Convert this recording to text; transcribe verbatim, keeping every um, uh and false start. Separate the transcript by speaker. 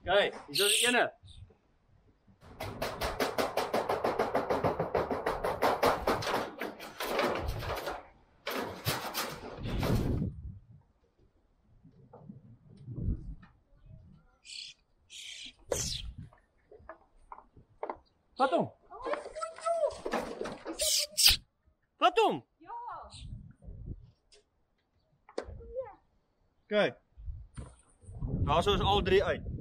Speaker 1: Kijk, hier is die ene. Vat hom. Vat hom.
Speaker 2: Ja.
Speaker 1: Kijk. Daar is al drie uit.